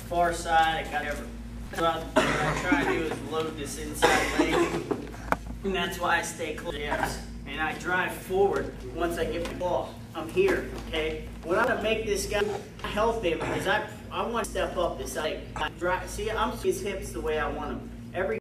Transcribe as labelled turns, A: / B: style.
A: far side, I got everything. What I try to do is load this inside leg, and that's why I stay close. Yes. And I drive forward once I get the ball. I'm here, okay? What I'm gonna make this guy healthy because I want to step up this leg. See, I'm his hips the way I want him.